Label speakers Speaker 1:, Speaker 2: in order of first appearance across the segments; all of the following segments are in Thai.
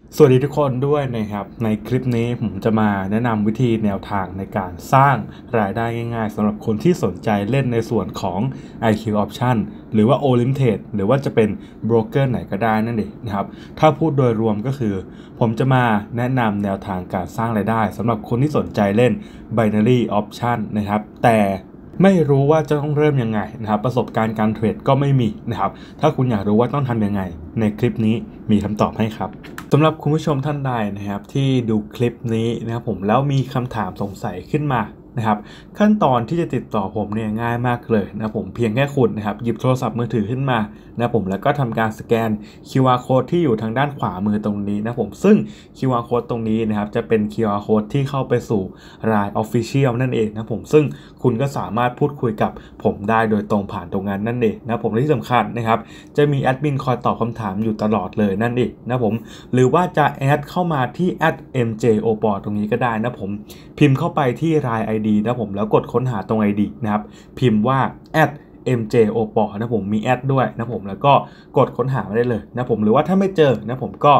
Speaker 1: สวัสดีทุกคนด้วยนะครับในคลิปนี้ผมจะมาแนะนำวิธีแนวทางในการสร้างรายได้ง่ายๆสำหรับคนที่สนใจเล่นในส่วนของ IQ Option หรือว่า Olympic หรือว่าจะเป็นโบรกเกอร์ไหนก็ได้นั่นเองนะครับถ้าพูดโดยรวมก็คือผมจะมาแนะนำแนวทางการสร้างรายได้สำหรับคนที่สนใจเล่น Binary Option นะครับแต่ไม่รู้ว่าจะต้องเริ่มยังไงนะครับประสบการณ์การเทรดก็ไม่มีนะครับถ้าคุณอยากรู้ว่าต้องทำยังไงในคลิปนี้มีคำตอบให้ครับสำหรับคุณผู้ชมท่านใดนะครับที่ดูคลิปนี้นะครับผมแล้วมีคำถามสงสัยขึ้นมานะครับขั้นตอนที่จะติดต่อผมเนี่ยง่ายมากเลยนะผมเพียงแค่คุณนะครับหยิบโทรศัพท์มือถือขึ้นมานะผมแล้วก็ทำการสแกน QR code ที่อยู่ทางด้านขวามือตรงนี้นะผมซึ่ง QR code ตรงนี้นะครับจะเป็น QR code ที่เข้าไปสู่ LINE Official นั่นเองนะผมซึ่งคุณก็สามารถพูดคุยกับผมได้โดยตรงผ่านตรงนั้นนั่นเองนะผมและที่สำคัญนะครับจะมีแอดมินคอยตอบคำถามอยู่ตลอดเลยนั่นเองนะผมหรือว่าจะแอดเข้ามาที่ @mjopor ตรงนี้ก็ได้นะผมพิมพ์เข้าไปที่ LINE ID นะผมแล้วกดค้นหาตรง ID นะครับพิมพ์ว่า @mjopor นะผมมีแอดด้วยนะผมแล้วก็กดค้นหามาได้เลยนะผมหรือว่าถ้าไม่เจอนะผมก็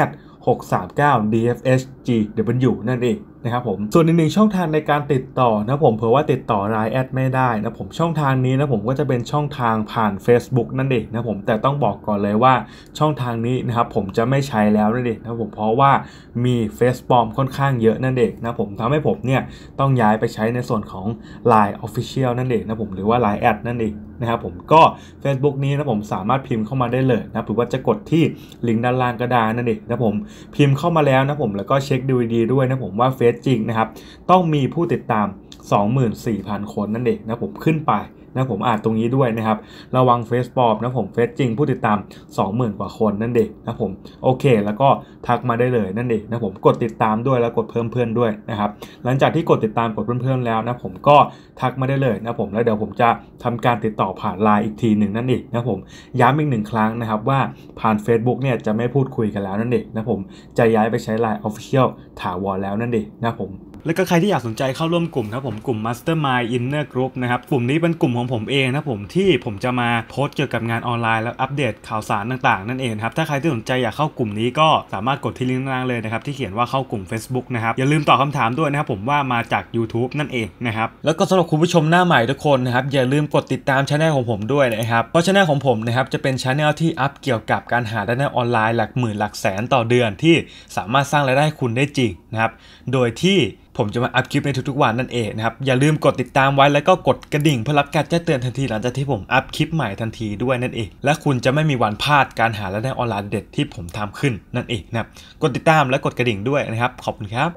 Speaker 1: 639 DFSGW นั่นเองนะครับผมส่วนอีกหนึ่งช่องทางในการติดต่อนะผมเผื่อว่าติดต่อ LINE แอดไม่ได้นะผมช่องทางนี้นะผมก็จะเป็นช่องทางผ่าน Facebook นั่นเองนะผมแต่ต้องบอกก่อนเลยว่าช่องทางนี้นะครับผมจะไม่ใช้แล้วนั่นเองนะผมเพราะว่ามีเฟซปลอมค่อนข้างเยอะนั่นเองนะผมทำให้ผมเนี่ยต้องย้ายไปใช้ในส่วนของ LINE Official นั่นเองนะผมหรือว่า LINE แอดนั่นเองนะครับผมก็ Facebook นี้นะผมสามารถพิมพ์เข้ามาได้เลยนะหรือว่าจะกดที่ลิงก์ด้านล่างก็ได้นั่นเองนะผมพิมพ์เข้ามาแล้วนะผมแล้วก็เช็คดูดีๆด้วยนะผมว่าเฟซจริงนะครับต้องมีผู้ติดตาม 24,000 คนนั่นเองนะผมขึ้นไปนะผมอ่านตรงนี้ด้วยนะครับระวังเฟซปลอมนะผมเฟซจริงผู้ติดตาม 20,000 กว่าคนนั่นเองนะผมโอเคแล้วก็ทักมาได้เลยนั่นเองนะผมกดติดตามด้วยแล้วกดเพิ่มเพื่อนด้วยนะครับหลังจากที่กดติดตามกดเพื่อนๆแล้วนะผมก็ทักมาได้เลยนะผมแล้วเดี๋ยวผมจะทำการติดต่อผ่าน LINE อีกทีหนึ่งนั่นเองนะผมย้ำอีกหนึ่งครั้งนะครับว่าผ่าน Facebook เนี่ยจะไม่พูดคุยกันแล้วนั่นเองนะผมจะย้ายไปใช้ LINE Official ถาวรแล้วนั่นเองนะผมแล้วก็ใครที่อยากสนใจเข้าร่วมกลุ่มนะผมกลุ่ม Mastermind Inner Group นะครับกลุ่มนี้เป็นกลุ่มของผมเองนะผมที่ผมจะมาโพสต์เกี่ยวกับงานออนไลน์แล้วอัปเดตข่าวสารต่างๆนั่นเองครับถ้าใครที่สนใจอยากเข้ากลุ่มนี้ก็สามารถกดที่ลิงก์ด้านล่างเลยนะครับที่เขียนว่าเข้ากลุ่ม Facebook นะครับอย่าลืมตอบคำถามด้วยนะครับผมว่ามาจาก YouTube นั่นเองนะครับแล้วก็สำหรับคุณผู้ชมหน้าใหม่ทุกคนนะครับอย่าลืมกดติดตามช่องของผมด้วยนะครับเพราะช่องของผมนะครับจะเป็นช่องที่อัพเกี่ยวกับการหารายได้ออนไลน์หลักหมื่นหลักแสนต่อเดือนที่สามารถสร้างรายได้ให้คุณได้จริงนะครับโดยที่ผมจะมาอัพคลิปในทุกๆวันนั่นเองนะครับอย่าลืมกดติดตามไว้แล้วก็กดกระดิ่งเพื่อรับการแจ้งเตือนทันทีหลังจากที่ผมอัพคลิปใหม่ทันทีด้วยนั่นเองและคุณจะไม่มีวันพลาดการหารายได้ออนไลน์เด็ดที่ผมทำขึ้นนั่นเองนะครับกดติดตามและกดกระดิ่งด้วยนะครับขอบคุณครับ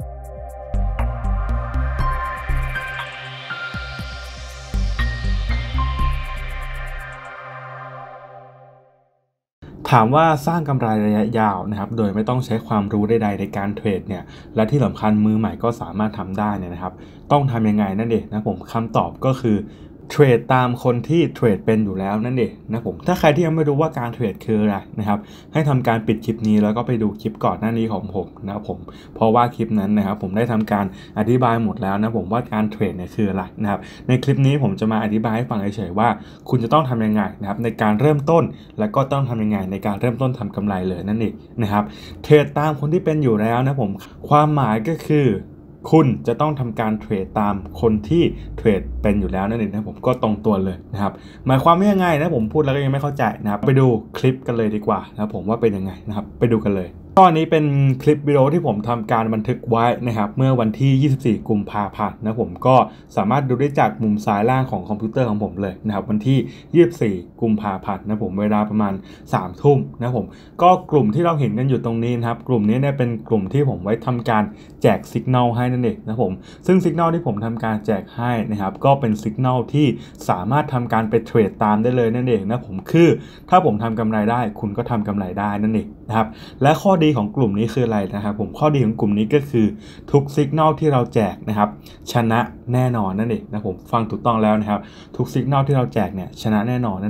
Speaker 1: ถามว่าสร้างกำไรระยะยาวนะครับโดยไม่ต้องใช้ความรู้ใดๆในการเทรดเนี่ยและที่สำคัญมือใหม่ก็สามารถทำได้เนี่ยนะครับต้องทำยังไงนั่นเองนะผมคำตอบก็คือเทรดตามคนที่เทรดเป็นอยู่แล้วนั่นเองนะผมถ้าใครที่ยังไม่รู้ว่าการเทรดคืออะไรนะครับให้ทำการปิดคลิปนี้แล้วก็ไปดูคลิปก่อนหน้านี้ของผมนะครับผมเพราะว่าคลิปนั้นนะครับผมได้ทำการอธิบายหมดแล้วนะผมว่าการเทรดเนี่ยคืออะไรนะครับในคลิปนี้ผมจะมาอธิบายให้ฟังเฉยๆว่าคุณจะต้องทำยังไงนะครับในการเริ่มต้นแล้วก็ต้องทำยังไงในการเริ่มต้นทำกำไรเลยนั่นเองนะครับเทรดตามคนที่เป็นอยู่แล้วนะผมความหมายก็คือคุณจะต้องทำการเทรดตามคนที่เทรดเป็นอยู่แล้วนั่นเองนะผมก็ตรงตัวเลยนะครับหมายความว่ายังไงนะผมพูดแล้วก็ยังไม่เข้าใจนะครับไปดูคลิปกันเลยดีกว่านะผมว่าเป็นยังไงนะครับไปดูกันเลยตอนนี้เป็นคลิปวิดีโอที่ผมทำการบันทึกไว้นะครับเมื่อวันที่ 24 กุมภาพันธ์นะผมก็สามารถดูได้จากมุมซ้ายล่างของคอมพิวเตอร์ของผมเลยนะครับวันที่ 24 กุมภาพันธ์นะผมเวลาประมาณ 3 ทุ่มนะผมก็กลุ่มที่เราเห็นกันอยู่ตรงนี้นะครับกลุ่มนี้เนี่ยเป็นกลุ่มที่ผมไว้ทำการแจกสัญญาณให้นั่นเองนะผมซึ่งสัญญาณที่ผมทำการแจกให้นะครับก็เป็นสัญญาณที่สามารถทำการไปเทรดตามได้เลยนั่นเองนะผมคือถ้าผมทำกำไรได้คุณก็ทำกำไรได้นั่นเองนะครับและข้อดีของกลุ่มนี้คืออะไรนะครับผมข้อดีของกลุ่มนี้ก็คือทุกสัญญาณที่เราแจกนะครับชนะแน่นอนนั่นเองนะผมฟังถูกต้องแล้วนะครับทุกสัญญาณที่เราแจกเนี่ยชนะแน่นอนนั่นเอง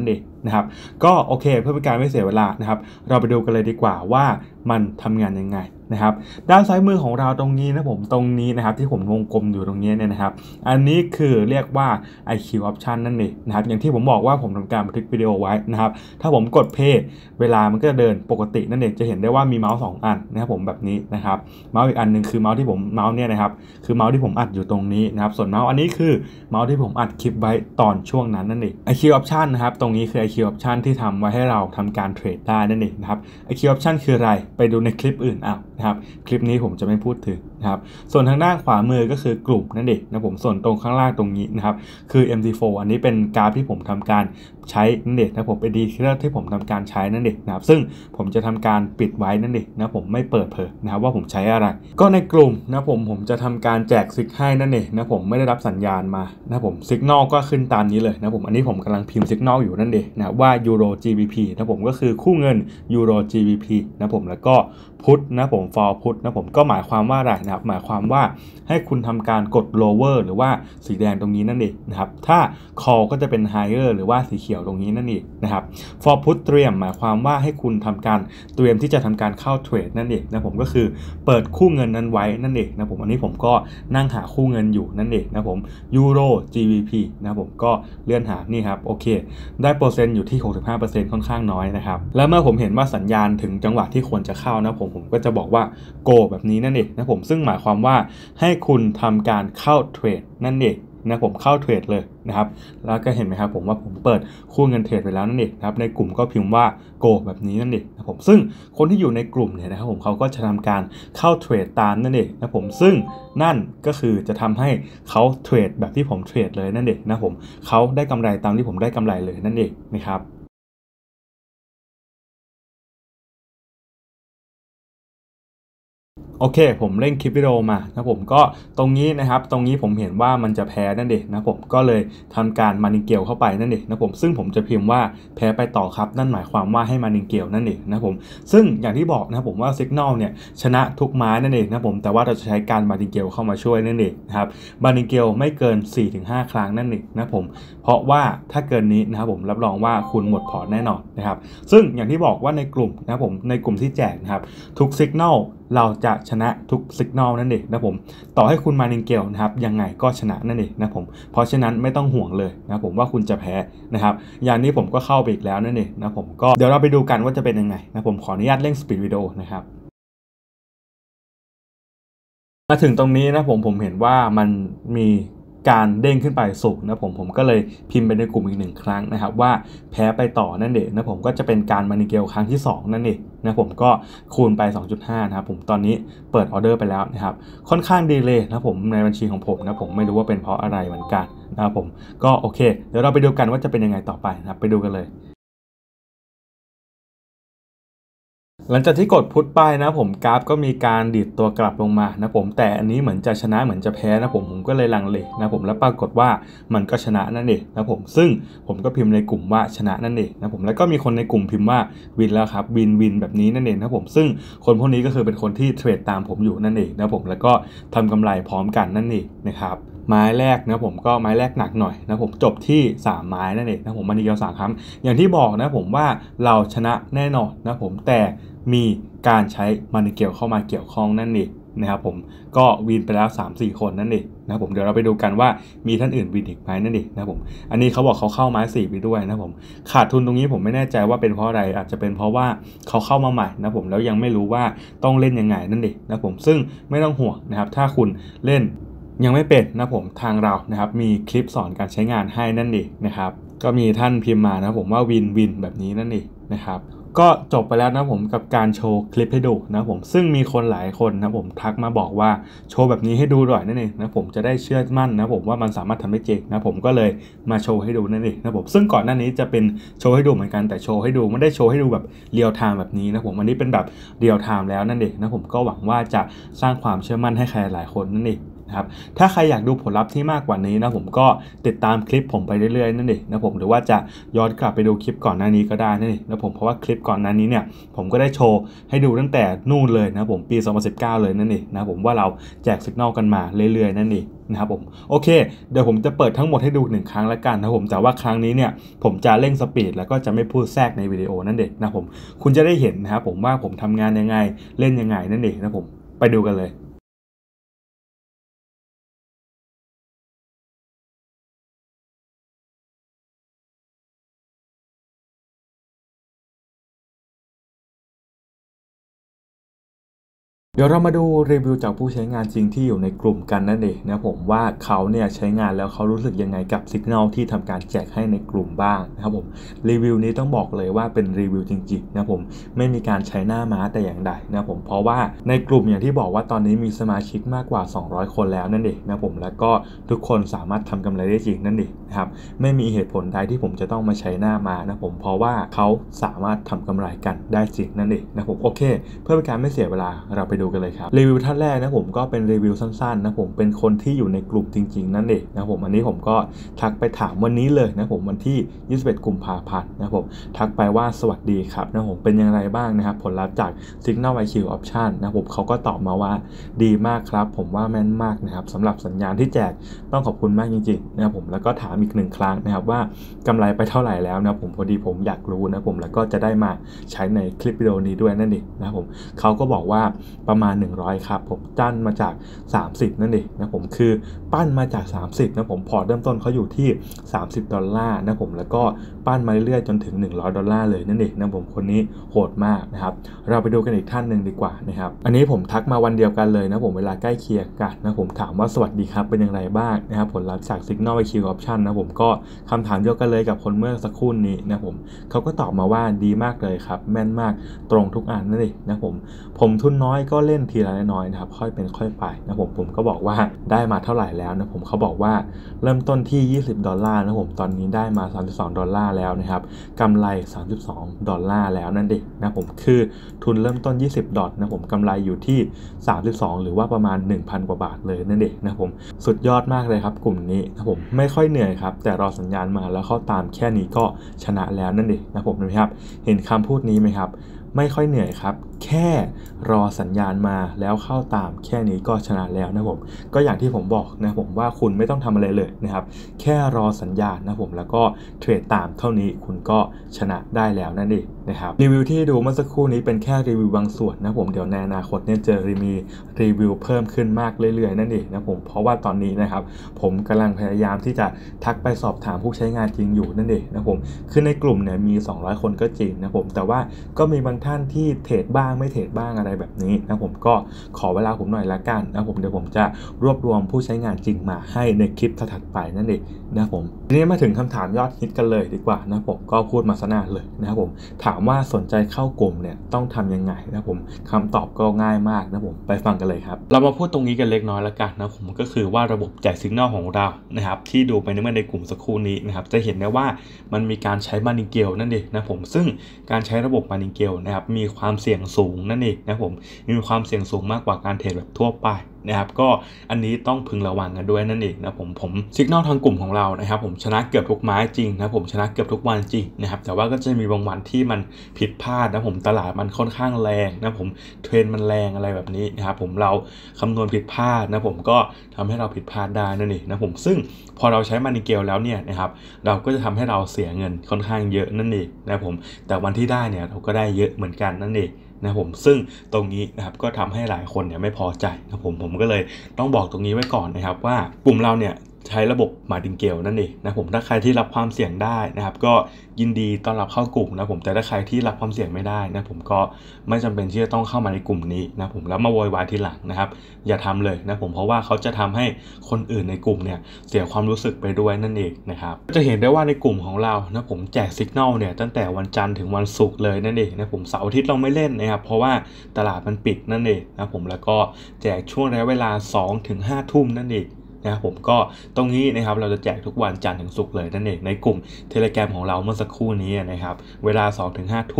Speaker 1: นะครับก็โอเคเพื่อเป็นการไม่เสียเวลานะครับเราไปดูกันเลยดีกว่าว่ามันทำงานยังไงนะครับด้านซ้ายมือของเราตรงนี้นะผมตรงนี้นะครับที่ผมวงกลมอยู่ตรงนี้เนี่ยนะครับอันนี้คือเรียกว่า IQ Option นั่นเองนะครับอย่างที่ผมบอกว่าผมทำการบันทึกวิดีโอไว้นะครับถ้าผมกด Play เวลามันก็เดินปกตินั่นเองจะเห็นได้ว่ามีเมาส์2อันนะครับผมแบบนี้นะครับเมาส์อีกอันนึงคือเมาส์ที่ผมเมาส์เนี่ยนะครับคือเมาส์ที่ผมอัดอยู่ตรงนี้นะครับส่วนเมาส์อันนี้คือเมาส์ที่ผมอัดคลิปไว้ตอนช่วงนั้นนั่นเอง IQ Option นะครับตรงนี้คือ IQ Option ที่ทำไว้ให้เราทำการเทรดได้นั่นเองนะครับ IQ Option คืออะไรไปดูในคลิปอื่นนะครับคลิปนี้ผมจะไม่พูดถึงนะครับส่วนทางด้านขวามือก็คือกลุ่มนั่นเองนะผมส่วนตรงข้างล่างตรงนี้นะครับคือ MT4 อันนี้เป็นกราฟที่ผมทำการใช้นั่นเองนะผมเป็นดีที่ผมทำการใช้นั่นเองนะครับซึ่งผมจะทำการปิดไว้นั่นเองนะผมไม่เปิดเผยนะครับว่าผมใช้อะไรก็ในกลุ่มนะผมจะทำการแจกซิกให้นั่นเองนะผมไม่ได้รับสัญญาณมานะผมซิกนอลก็ขึ้นตามนี้เลยนะผมอันนี้ผมกำลังพิมพ์ซิกนอลอยู่นั่นเองนะว่า Euro GBP นะผมก็คือคู่เงิน Euro GBP นะผมแล้วก็พุทนะผม for พุทนะผมก็หมายความว่าอะไรนะครับหมายความว่าให้คุณทำการกด lower หรือว่าสีแดงตรงนี้นั่นเองนะครับถ้า call ก็จะเป็น higher หรือว่าสีเขียวตรงนี้นั่นเองนะครับ for put เตรียมหมายความว่าให้คุณทำการเตรียมที่จะทำการเข้าเทรดนั่นเองนะผมก็คือเปิดคู่เงินนั้นไว้นั่นเองนะผมอันนี้ผมก็นั่งหาคู่เงินอยู่นั่นเองนะผม Euro GBP นะผมก็เลื่อนหานี่ครับโอเคได้เปอร์เซ็นต์อยู่ที่ 65% ค่อนข้างน้อยนะครับแล้วเมื่อผมเห็นว่าสัญญาณถึงจังหวะที่ควรจะเข้านะผมก็จะบอกว่า go แบบนี้นั่นเองนะผมซึ่งหมายความว่าให้คุณทำการเข้าเทรดนั่นเองนะผมเข้าเทรดเลยนะครับแล้วก็เห็นไหมครับผมว่าผมเปิดคู่เงินเทรดไปแล้วนั่นเองนะครับในกลุ่มก็พิมพ์ว่า go แบบนี้นั่นเองนะผมซึ่งคนที่อยู่ในกลุ่มเนี่ยนะครับผมเขาก็จะทำการเข้าเทรดตามนั่นเองนะผมซึ่งนั่นก็คือจะทำให้เขาเทรดแบบที่ผมเทรดเลยนั่นเองนะผมเขาได้กำไรตามที่ผมได้กำไรเลยนั่นเองนะครับโอเคผมเล่นคลิปวิดีโอมานะผมก็ตรงนี้นะครับตรงนี้ผมเห็นว่ามันจะแพ้นั่นเองนะผมก็เลยทำการมานิเกลเข้าไปนั่นเองนะผมซึ่งผมจะพิมพ์ว่าแพ้ไปต่อครับนั่นหมายความว่าให้มานิเกลนั่นเองนะผมซึ่งอย่างที่บอกนะผมว่าซิกนอลเนี่ยชนะทุกไม้นั่นเองนะผมแต่ว่าเราจะใช้การมานิเกลเข้ามาช่วยนั่นเองนะครับมานิเกลไม่เกิน 4-5 ครั้งนั่นเองนะผมเพราะว่าถ้าเกินนี้นะครับผมรับรองว่าคุณหมดพอร์ตแน่นอนนะครับซึ่งอย่างที่บอกว่าในกลุ่มนะผมในกลุ่มที่แจกนะครับทุกซิกนอลเราจะชนะทุกสัญญาณนั่นเองนะผมต่อให้คุณมานิเกลนะครับยังไงก็ชนะนั่นเองนะผมเพราะฉะนั้นไม่ต้องห่วงเลยนะผมว่าคุณจะแพ้นะครับอย่างนี้ผมก็เข้าไปอีกแล้วนั่นเองนะผมก็เดี๋ยวเราไปดูกันว่าจะเป็นยังไงนะผมขออนุญาตเร่งสปีดวิดีโอนะครับมาถึงตรงนี้นะผมเห็นว่ามันมีการเด้งขึ้นไปสูงนะผมก็เลยพิมพ์ไปในกลุ่มอีก1ครั้งนะครับว่าแพ้ไปต่อนั่นเองนะผมก็จะเป็นการมานิเกลครั้งที่2นั่นเองนะผมก็คูณไป 2.5 นะครับผมตอนนี้เปิดออเดอร์ไปแล้วนะครับค่อนข้างดีเลยนะผมในบัญชีของผมนะผมไม่รู้ว่าเป็นเพราะอะไรเหมือนกันนะครับผมก็โอเคเดี๋ยวเราไปดูกันว่าจะเป็นยังไงต่อไปนะครับไปดูกันเลยหลังจากที่กดพุทไปนะผมกราฟก็มีการดีดตัวกลับลงมานะผมแต่อันนี้เหมือนจะชนะเหมือนจะแพ้นะผมก็เลยลังเลนะผมแล้วปรากฏว่ามันก็ชนะนั่นเองนะผมซึ่งผมก็พิมพ์ในกลุ่มว่าชนะนั่นเองนะผมแล้วก็มีคนในกลุ่มพิมพ์ว่าวินแล้วครับวินแบบนี้นั่นเองนะผมซึ่งคนพวกนี้ก็คือเป็นคนที่เทรดตามผมอยู่นั่นเองนะผมแล้วก็ทำกำไรพร้อมกันนั่นเองนะครับไม้แรกนะผมก็ไม้แรกหนักหน่อยนะผมจบที่3ไม้นั่นเองนะผมมันอีกแล้ว3ครั้งอย่างที่บอกนะผมว่าเราชนะแน่นอนนะผมแต่มีการใช้มานิเกลเข้ามาเกี่ยวข้องนั่นเองนะครับผมก็วินไปแล้ว 3-4 คนนั่นเองนะผมเดี๋ยวเราไปดูกันว่ามีท่านอื่นวินอีกไหมนั่นเองนะผมอันนี้เขาบอกเขาเข้าไม้4ไปด้วยนะผมขาดทุนตรงนี้ผมไม่แน่ใจว่าเป็นเพราะอะไรอาจจะเป็นเพราะว่าเขาเข้ามาใหม่นะผมแล้วยังไม่รู้ว่าต้องเล่นยังไงนั่นเองนะผมซึ่งไม่ต้องห่วงนะครับถ้าคุณเล่นยังไม่เป็นนะผมทางเรานะครับมีคลิปสอนการใช้งานให้นั่นเองนะครับก็มีท่านพิมพ์มานะผมว่าวินแบบนี้นั่นเองนะครับก็จบไปแล้วนะผมกับการโชว์คลิปให้ดูนะผมซึ่งมีคนหลายคนนะผมทักมาบอกว่าโชว์แบบนี้ให้ดูหน่อยนั่นเองนะผมจะได้เชื่อมั่นนะผมว่ามันสามารถทำได้จริงนะผมก็เลยมาโชว์ให้ดูนั่นเองนะผมซึ่งก่อนหน้านี้จะเป็นโชว์ให้ดูเหมือนกันแต่โชว์ให้ดูไม่ได้โชว์ให้ดูแบบเรียลไทม์แบบนี้นะผมอันนี้เป็นแบบเรียลไทม์แล้วนั่นเองนะผมก็หวังว่าจะสร้างความเชื่อมั่นให้ใครหลายคนนั่นเองนะครับถ้าใครอยากดูผลลัพธ์ที่มากกว่านี้นะผมก็ติดตามคลิปผมไปเรื่อยๆนั่นเองนะผมหรือว่าจะย้อนกลับไปดูคลิปก่อนหน้านี้ก็ได้นั่นเองนะผมเพราะว่าคลิปก่อนหน้านี้เนี่ยผมก็ได้โชว์ให้ดูตั้งแต่นู่นเลยนะผมปี2019เลยนั่นเองนะผมว่าเราแจก Signal กันมาเรื่อยๆนั่นเองนะครับผมโอเคเดี๋ยวผมจะเปิดทั้งหมดให้ดู1ครั้งแล้วกันนะผมแต่ว่าครั้งนี้เนี่ยผมจะเร่งสปีดแล้วก็จะไม่พูดแทรกในวิดีโอนั่นเองนะผมคุณจะได้เห็นนะครับผมว่าผมทำงานยังไงเล่นยังไงนั่นเองนะผมไปดูกันเลย เดี๋ยวเรามาดูรีวิวจากผู้ใช้งานจริงที่อยู่ในกลุ่มกันนั่นเองนะผมว่าเขาเนี่ยใช้งานแล้วเขารู้สึกยังไงกับ Signal ที่ทำการแจกให้ในกลุ่มบ้างนะครับผมรีวิวนี้ต้องบอกเลยว่าเป็นรีวิวจริงๆนะผมไม่มีการใช้หน้าม้าแต่อย่างใดนะผมเพราะว่าในกลุ่มอย่างที่บอกว่าตอนนี้มีสมาชิกมากกว่า200คนแล้วนั่นเองนะผมแล้วก็ทุกคนสามารถทำกำไรได้จริงนั่นเองนะครับไม่มีเหตุผลใดที่ผมจะต้องมาใช้หน้าม้านะผมเพราะว่าเขาสามารถทำกำไรกันได้จริงนั่นเองนะผมโอเคเพื่อเป็นการไม่เสียเวลาเราไปดูกันเลยครับรีวิวท่านแรกนะผมก็เป็นรีวิวสั้นๆนะผมเป็นคนที่อยู่ในกลุ่มจริงๆนั่นเองนะผมอันนี้ผมก็ทักไปถามวันนี้เลยนะผมวันที่21กุมภาพันธ์นะผมทักไปว่าสวัสดีครับนะผมเป็นอย่างไรบ้างนะครับผลลัพธ์จาก Signal IQ Option นะผมเขาก็ตอบมาว่าดีมากครับผมว่าแม่นมากนะครับสำหรับสัญญาณที่แจกต้องขอบคุณมากจริงๆนะผมแล้วก็ถามอีก1ครั้งนะครับว่ากำไรไปเท่าไหร่แล้วนะผมพอดีผมอยากรู้นะผมแล้วก็จะได้มาใช้ในคลิปวิดีโอนี้ด้วยนั่นเองนะผมเขาก็บอกว่าประมาณ100ครับผมปั้นมาจาก30นั่นเองนะผมคือปั้นมาจาก30นะผมพอร์ตเริ่มต้นเขาอยู่ที่$30นะผมแล้วก็ปั้นมาเรื่อยๆจนถึง$100เลยนั่นเองนะผมคนนี้โหดมากนะครับเราไปดูกันอีกท่านหนึ่งดีกว่านะครับอันนี้ผมทักมาวันเดียวกันเลยนะผมเวลาใกล้เคียงกันนะผมถามว่าสวัสดีครับเป็นอย่างไรบ้างนะครับผลลัพธ์จาก Signal IQ Option นะผมก็คำถามเดียวกันเลยกับคนเมื่อสักครู่นี้นะผมเขาก็ตอบมาว่าดีมากเลยครับแม่นมากตรงทุกอันนั่นเองนะผมทุนน้อยก็เล่นทีละน้อยนะครับค่อยเป็นค่อยไปนะผมก็บอกว่าได้มาเท่าไหร่แล้วนะผมเขาบอกว่าเริ่มต้นที่$20นะผมตอนนี้ได้มา$32แล้วนะครับกำไร$32แล้วนั่นเองนะผมคือทุนเริ่มต้น$20นะผมกำไรอยู่ที่32หรือว่าประมาณ 1,000 กว่าบาทเลยนั่นเองนะผมสุดยอดมากเลยครับกลุ่มนี้นะผมไม่ค่อยเหนื่อยครับแต่รอสัญญาณมาแล้วเข้าตามแค่นี้ก็ชนะแล้วนั่นเองนะผมนะครับเห็นคำพูดนี้ไหมครับไม่ค่อยเหนื่อยครับแค่รอสัญญาณมาแล้วเข้าตามแค่นี้ก็ชนะแล้วนะผมก็อย่างที่ผมบอกนะผมว่าคุณไม่ต้องทำอะไรเลยนะครับแค่รอสัญญาณนะผมแล้วก็เทรดตามเท่านี้คุณก็ชนะได้แล้วนั่นเองนะครับรีวิวที่ดูเมื่อสักครู่นี้เป็นแค่รีวิวบางส่วนนะผมเดี๋ยวในอนาคตเนี่ยจะมีรีวิวเพิ่มขึ้นมากเรื่อยๆนั่นเองนะผมเพราะว่าตอนนี้นะครับผมกำลังพยายามที่จะทักไปสอบถามผู้ใช้งานจริงอยู่นั่นเองนะผมคือในกลุ่มเนี่ยมี200คนก็จริงนะผมแต่ว่าก็มีบางท่านที่เทรดบ้างไม่เทรดบ้างอะไรแบบนี้นะผมก็ขอเวลาผมหน่อยละกันนะผมเดี๋ยวผมจะรวบรวมผู้ใช้งานจริงมาให้ในคลิปถัดไปนั่นเองนะผมทีนี้มาถึงคำถามยอดฮิตกันเลยดีกว่านะผมก็พูดมาซะนานเลยนะครับผมถามว่าสนใจเข้ากลุ่มเนี่ยต้องทำยังไงนะผมคำตอบก็ง่ายมากนะผมไปฟังกันเลยครับเรามาพูดตรงนี้กันเล็กน้อยละกันนะผมก็คือว่าระบบแจกสัญญาณของเรานะครับที่ดูไปในกลุ่มสักครู่นี้นะครับจะเห็นได้ว่ามันมีการใช้มานิเกลนั่นเองนะผมซึ่งการใช้ระบบมานิเกลนะครับมีความเสี่ยงสูงนั่นเองนะผมมีความเสี่ยงสูงมากกว่าการเทรดแบบทั่วไปนะครับก็อันนี้ต้องพึงระวังกันด้วยนั่นเองนะผมสัญญาณทางกลุ่มของเรานะครับผมชนะเกือบทุกไม้จริงนะผมชนะเกือบทุกวันจริงนะครับแต่ว่าก็จะมีบางวันที่มันผิดพลาดนะผมตลาดมันค่อนข้างแรงนะผมเทรนมันแรงอะไรแบบนี้นะครับผมเราคำนวณผิดพลาดนะผมก็ทำให้เราผิดพลาดได้นั่นเองนะผมซึ่งพอเราใช้มานิเกลแล้วเนี่ยนะครับเราก็จะทำให้เราเสียเงินค่อนข้างเยอะนั่นเองนะผมแต่วันที่ได้เนี่ยเราก็ได้เยอะเหมือนกันนั่นเองนะผมซึ่งตรงนี้นะครับก็ทำให้หลายคนเนี่ยไม่พอใจนะผมก็เลยต้องบอกตรงนี้ไว้ก่อนนะครับว่ากลุ่มเราเนี่ยใช้ระบบมาร์ตินเกลนั่นเองนะผมถ้าใครที่รับความเสี่ยงได้นะครับก็ยินดีต้อนรับเข้ากลุ่มนะผมแต่ถ้าใครที่รับความเสี่ยงไม่ได้นะผมก็ไม่จำเป็นที่จะต้องเข้ามาในกลุ่มนี้นะผมแล้วมาโวยวายทีหลังนะครับอย่าทำเลยนะผมเพราะว่าเขาจะทำให้คนอื่นในกลุ่มเนี่ยเสียความรู้สึกไปด้วยนั่นเองนะครับจะเห็นได้ว่าในกลุ่มของเรานะผมแจกสัญญาณเนี่ยตั้งแต่วันจันทร์ถึงวันศุกร์เลยนั่นเองนะผมเสาร์อาทิตย์เราไม่เล่นนะครับเพราะว่าตลาดมันปิดนั่นเองนะผมแล้วก็แจกช่วงระยะเวลา 2-5 ทุ่มนั่นเองนะครับผมก็ตรงนี้นะครับเราจะแจกทุกวันจันทร์ถึงศุกร์เลยนั่นเองในกลุ่ม Telegram ของเราเมื่อสักครู่นี้นะครับเวลา 2-5 ทุ่ม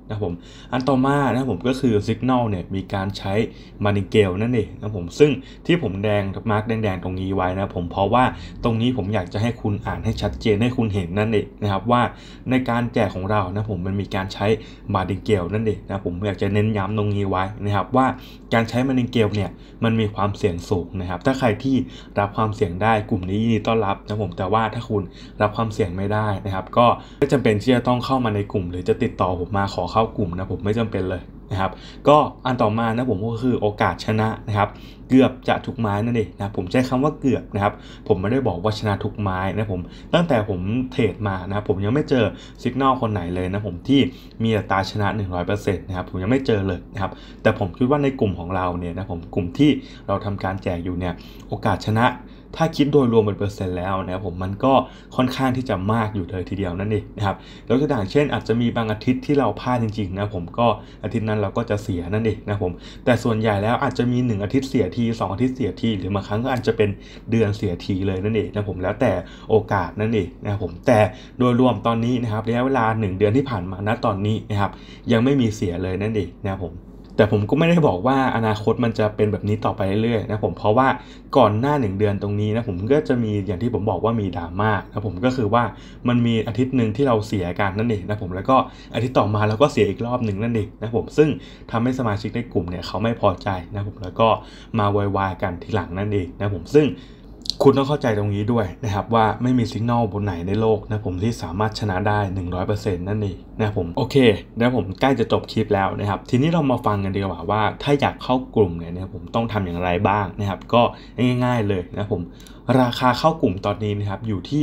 Speaker 1: ผมอันต่อมานะผมก็คือ Signal เนี่ยมีการใช้ Martingale นั่นเองนะผมซึ่งที่ผมมาร์กแดงๆตรงนี้ไว้นะผมเพราะว่าตรงนี้ผมอยากจะให้คุณอ่านให้ชัดเจนให้คุณเห็นนั่นเองนะครับว่าในการแจกของเรานะผมมันมีการใช้ Martingale นั่นเองนะผมอยากจะเน้นย้ำตรงนี้ไว้นะครับว่าการใช้ Martingale เนี่ยมันมีความเสี่ยงสูงนะครับถ้าใครที่รับความเสี่ยงได้กลุ่มนี้ยินดีต้อนรับนะผมแต่ว่าถ้าคุณรับความเสี่ยงไม่ได้นะครับก็ไม่จำเป็นที่จะต้องเข้ามาในกลุ่มหรือจะติดต่อผมมาขอเข้ากลุ่มนะผมไม่จำเป็นเลยนะครับก็อันต่อมานะผมก็คือโอกาสชนะนะครับเกือบจะทุกไม้นั่นเองนะผมใช้คำว่าเกือบนะครับผมไม่ได้บอกว่าชนะทุกไม้นะผมตั้งแต่ผมเทรดมานะครับผมยังไม่เจอSignalคนไหนเลยนะผมที่มีอัตราชนะ 100% นะครับผมยังไม่เจอเลยนะครับแต่ผมคิดว่าในกลุ่มของเราเนี่ยนะผมกลุ่มที่เราทำการแจกอยู่เนี่ยโอกาสชนะถ้าคิดโดยรวมเป็นเปอร์เซ็นต์แล้วนะครับผมมันก็ค่อนข้างที่จะมากอยู่เลยทีเดียวนั่นเองนะครับยกตัวอย่างเช่นอาจจะมีบางอาทิตย์ที่เราพลาดจริงๆนะผมก็อาทิตย์นั้นเราก็จะเสียนั่นเองนะผมแต่ส่วนใหญ่แล้วอาจจะมี1อาทิตย์เสียที2อาทิตย์เสียทีหรือบางครั้งก็อาจจะเป็นเดือนเสียทีเลยนั่นเองนะผมแล้วแต่โอกาสนั่นเองนะครับผมแต่โดยรวมตอนนี้นะครับระยะเวลา1เดือนที่ผ่านมาณตอนนี้นะครับยังไม่มีเสียเลยนั่นเองนะครับผมแต่ผมก็ไม่ได้บอกว่าอนาคตมันจะเป็นแบบนี้ต่อไปเรื่อยๆนะผมเพราะว่าก่อนหน้า1เดือนตรงนี้นะผมก็จะมีอย่างที่ผมบอกว่ามีดราม่านะผมก็คือว่ามันมีอาทิตย์นึงที่เราเสียกันนั่นเองนะผมแล้วก็อาทิตย์ต่อมาเราก็เสียอีกรอบหนึ่งนั่นเองนะผมซึ่งทำให้สมาชิกในกลุ่มเนี่ยเขาไม่พอใจนะผมแล้วก็มาโวยวายกันทีหลังนั่นเองนะผมซึ่งคุณต้องเข้าใจตรงนี้ด้วยนะครับว่าไม่มีสัญญาณบนไหนในโลกนะผมที่สามารถชนะได้ 100% นั่นเองนะผมโอเคนะผมใกล้จะจบคลิปแล้วนะครับทีนี้เรามาฟังกันดีกว่าว่าถ้าอยากเข้ากลุ่มเนี่ยผมต้องทำอย่างไรบ้างนะครับก็ง่ายๆเลยนะผมราคาเข้ากลุ่มตอนนี้นะครับอยู่ที่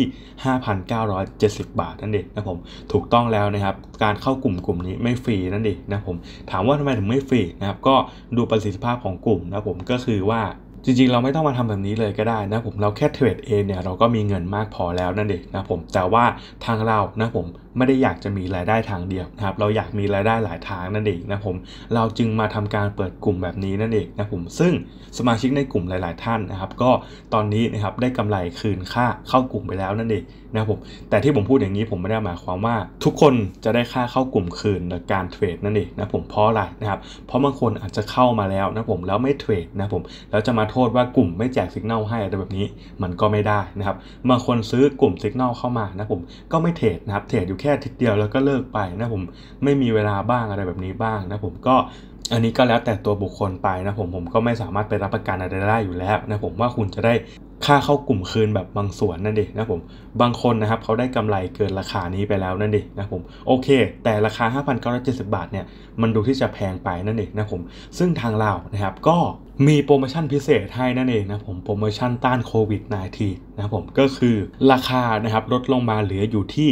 Speaker 1: 5,970 บาทนั่นเองนะผมถูกต้องแล้วนะครับการเข้ากลุ่มนี้ไม่ฟรีนั่นเองนะผมถามว่าทำไมถึงไม่ฟรีนะครับก็ดูประสิทธิภาพของกลุ่มนะผมก็คือว่าจริงๆเราไม่ต้องมาทำแบบนี้เลยก็ได้นะผมเราแค่เทรดเองเนี่ยเราก็มีเงินมากพอแล้วนั่นเองนะผมแต่ว่าทางเรานะผมไม่ได้อยากจะมีรายได้ทางเดียวนะครับเราอยากมีรายได้หลายทางนั่นเองนะผมเราจึงมาทำการเปิดกลุ่มแบบนี้นั่นเองนะผมซึ่งสมาชิกในกลุ่มหลายๆท่านนะครับก็ตอนนี้นะครับได้กำไรคืนค่าเข้ากลุ่มไปแล้วนั่นเองนะผมแต่ที่ผมพูดอย่างนี้ผมไม่ได้หมายความว่าทุกคนจะได้ค่าเข้ากลุ่มคืนในการเทรดนั่นเองนะผมเพราะอะไรนะครับเพราะบางคนอาจจะเข้ามาแล้วนะผมแล้วไม่เทรดนะผมแล้วจะมาโทษว่ากลุ่มไม่แจก Signal ให้อะไรแบบนี้มันก็ไม่ได้นะครับบางคนซื้อกลุ่ม Signal เข้ามานะผมก็ไม่เทรดนะครับเทรดอยู่แค่ทีเดียวแล้วก็เลิกไปนะผมไม่มีเวลาบ้างอะไรแบบนี้บ้างนะผมก็อันนี้ก็แล้วแต่ตัวบุคคลไปนะผมก็ไม่สามารถไปรับประกันอะไรได้อยู่แล้วนะผมว่าคุณจะได้ค่าเข้ากลุ่มคืนแบบบางส่วนนั่นเองนะผมบางคนนะครับเขาได้กำไรเกินราคานี้ไปแล้วนั่นเองนะผมโอเคแต่ราคา 5,970 บาทเนี่ยมันดูที่จะแพงไปนั่นเองนะผมซึ่งทางเรานะครับก็มีโปรโมชั่นพิเศษให้นั่นเองนะผมโปรโมชั่นต้านโควิด -19 นะครับผมก็คือราคานะครับลดลงมาเหลืออยู่ที่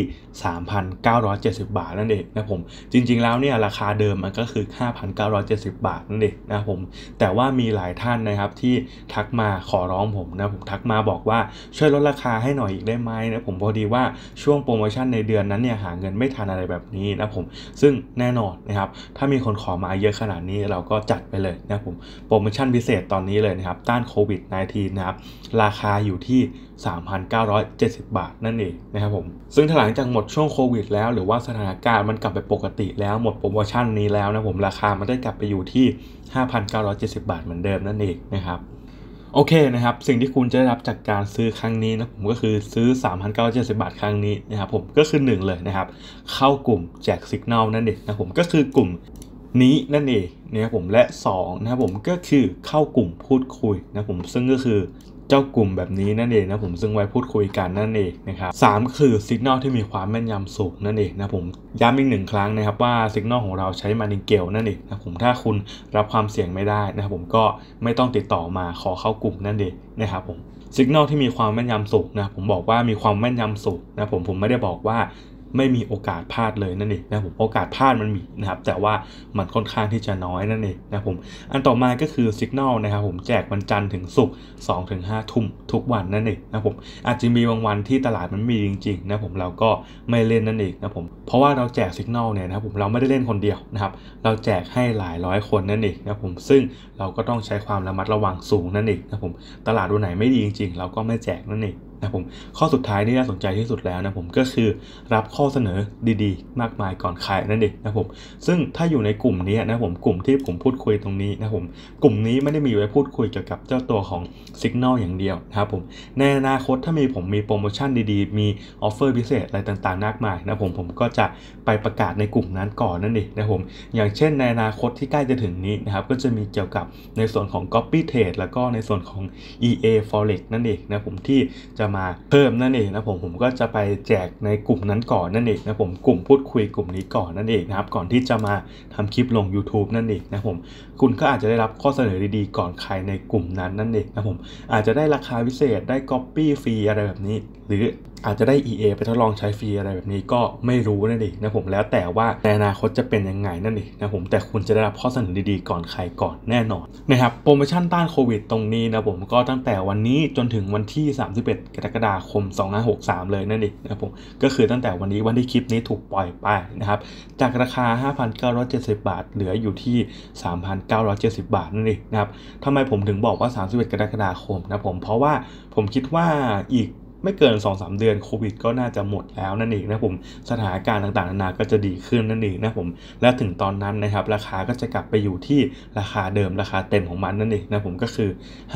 Speaker 1: 3,970 บาทนั่นเองนะผมจริงๆแล้วเนี่ยราคาเดิมมันก็คือ 5,970 บาทนั่นเองนะผมแต่ว่ามีหลายท่านนะครับที่ทักมาขอร้องผมนะผมทักมาบอกว่าช่วยลดราคาให้หน่อยอีกได้ไหมนะผมพอดีว่าช่วงโปรโมชั่นในเดือนนั้นเนี่ยหาเงินไม่ทันอะไรแบบนี้นะผมซึ่งแน่นอนนะครับถ้ามีคนขอมาเยอะขนาดนี้เราก็จัดไปเลยนะผมโปรโมชั่นพิเศษตอนนี้เลยนะครับต้านโควิด -19 นะครับราคาอยู่ที่ 3,970 บาทนั่นเองนะครับผมซึ่งหลังจากหมดช่วงโควิดแล้วหรือว่าสถานการณ์มันกลับไปปกติแล้วหมดโปรโมชั่นนี้แล้วนะผมราคามันได้กลับไปอยู่ที่ 5,970 บาทเหมือนเดิมนั่นเองนะครับโอเคนะครับสิ่งที่คุณจะได้รับจากการซื้อครั้งนี้นะผมก็คือซื้อ 3,970 บาทครั้งนี้นะครับผมก็คือ1เลยนะครับเข้ากลุ่มแจก Signal นั่นเองนะผมก็คือกลุ่มนี้นั่นเองนะครับผมและ2นะครับผมก็คือเข้ากลุ่มพูดคุยนะผมซึ่งก็คือเจ้ากลุ่มแบบนี้นั่นเองนะผมซึ่งไว้พูดคุยกันนั่นเองนะครับ3คือ Signal ที่มีความแม่นยำสูงนั่นเองนะผมย้ำอีก1ครั้งนะครับว่า Signal ของเราใช้ Martingale นั่นเองนะผมถ้าคุณรับความเสี่ยงไม่ได้นะครับผมก็ไม่ต้องติดต่อมาขอเข้ากลุ่มนั่นเองนะครับผม Signal ที่มีความแม่นยำสูงนะผมบอกว่ามีความแม่นยำสูงนะผมไม่ได้บอกว่าไม่มีโอกาสพลาดเลยนั่นเองนะผมโอกาสพลาดมันมีนะครับแต่ว่ามันค่อนข้างที่จะน้อยนั่นเองนะผมอันต่อมาก็คือ Signal นะครับผมแจกวันจันทร์ถึงศุกร์ 2-5 ทุ่มทุกวันนั่นเองนะผมอาจจะมีบางวันที่ตลาดมันมีจริงๆนะผมเราก็ไม่เล่นนั่นเองนะผมเพราะว่าเราแจก Signal เนี่ยนะครับผมเราไม่ได้เล่นคนเดียวนะครับเราแจกให้หลายร้อยคนนั่นเองนะผมซึ่งเราก็ต้องใช้ความระมัดระวังสูงนั่นเองนะผมตลาดวันไหนไม่ดีจริงๆเราก็ไม่แจกนั่นเองนะผมข้อสุดท้ายที่น่าสนใจที่สุดแล้วนะผมก็คือรับข้อเสนอดีๆมากมายก่อนใครนั่นเองนะผมซึ่งถ้าอยู่ในกลุ่มนี้นะผมกลุ่มที่ผมพูดคุยตรงนี้นะผมกลุ่มนี้ไม่ได้มีไว้พูดคุยเกี่ยวกับเจ้าตัวของ Signal อย่างเดียวนะครับผมในอนาคตถ้าผมมีโปรโมชั่นดีๆมีออฟเฟอร์พิเศษอะไรต่างๆมากมายนะผมก็จะไปประกาศในกลุ่มนั้นก่อนนั่นเองนะผมอย่างเช่นในอนาคตที่ใกล้จะถึงนี้นะครับก็จะมีเกี่ยวกับในส่วนของ Copy Trade แล้วก็ในส่วนของ EA Forex นั่นเองนะผมที่จะมาเพิ่มนั่นเองนะผมก็จะไปแจกในกลุ่มนั้นก่อนนั่นเองนะผมกลุ่มพูดคุยกลุ่มนี้ก่อนนั่นเองนะครับก่อนที่จะมาทำคลิปลง YouTube นั่นเองนะผมคุณก็อาจจะได้รับข้อเสนอดีๆก่อนใครในกลุ่มนั้นนั่นเองนะผมอาจจะได้ราคาพิเศษได้ Copy ฟรีอะไรแบบนี้หรืออาจจะได้ EA ไปทดลองใช้ฟรีอะไรแบบนี้ก็ไม่รู้นั่นเองนะผมแล้วแต่ว่าในอนาคตจะเป็นยังไงนั่นเองนะผมแต่คุณจะได้รับข้อเสนอดีๆก่อนใครก่อนแน่นอนนะครับโปรโมชั่นต้านโควิดตรงนี้นะผมก็ตั้งแต่วันนี้จนถึงวันที่31 กรกฎาคม 2563เลยนั่นเองนะผมก็คือตั้งแต่วันนี้วันที่คลิปนี้ถูกปล่อยไปนะครับจากราคา 5,970 บาทเหลืออยู่ที่ 3,970 บาทนั่นเองนะครับทำไมผมถึงบอกว่า31 กรกฎาคมนะผมเพราะว่าผมคิดว่าอีกไม่เกิน 2-3 เดือนโควิดก็น่าจะหมดแล้วนั่นเองนะผมสถานการณ์ต่างๆนานาก็จะดีขึ้นนั่นเองนะผมและถึงตอนนั้นนะครับราคาก็จะกลับไปอยู่ที่ราคาเดิมราคาเต็มของมันนั่นเองนะผมก็คือ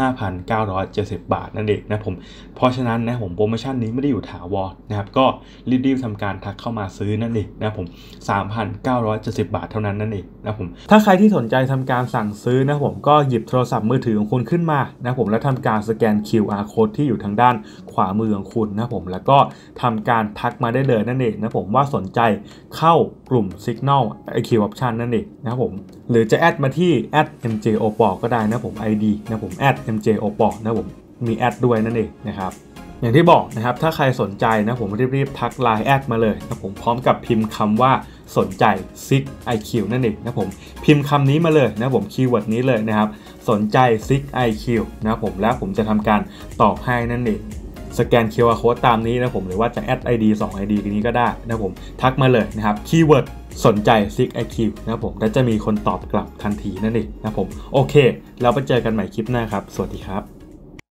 Speaker 1: 5,970 บาทนั่นเองนะผมเพราะฉะนั้นนะผมโปรโมชั่นนี้ไม่ได้อยู่ถาวรนะครับก็รีบๆทำการทักเข้ามาซื้อนั่นเองนะผม 3,970 บาทเท่านั้นนั่นเองนะผมถ้าใครที่สนใจทำการสั่งซื้อนะผมก็หยิบโทรศัพท์มือถือของคุณขึ้นมานะผมแล้วทำการสแกน QR code ที่อยู่ทางด้านขวามือของคุณนะผมแล้วก็ทำการทักมาได้เลยนั่นเองนะผมว่าสนใจเข้ากลุ่ม Signal IQ Option นั่นเองนะผมหรือจะแอดมาที่ @mjopor ก็ได้นะผม ID นะผม @mjopor นะผมมีแอดด้วยนั่นเองนะครับอย่างที่บอกนะครับถ้าใครสนใจนะผมรีบๆทัก Line แอดมาเลยนะผมพร้อมกับพิมพ์คำว่าสนใจ SIG IQ นั่นเองนะผมพิมพ์คำนี้มาเลยนะผมคีย์เวิร์ดนี้เลยนะครับสนใจ SIG IQ นะผมแล้วผมจะทำการตอบให้นั่นเองสแกน QR Code ตามนี้นะผมหรือว่าจะแอด ID 2 ID นี้ก็ได้นะผมทักมาเลยนะครับคีย์เวิร์ดสนใจ SIG IQ นะผมและจะมีคนตอบกลับทันทีนั่นเองนะผมโอเคเราไปเจอกันใหม่คลิปหน้าครับสวัสดีครับ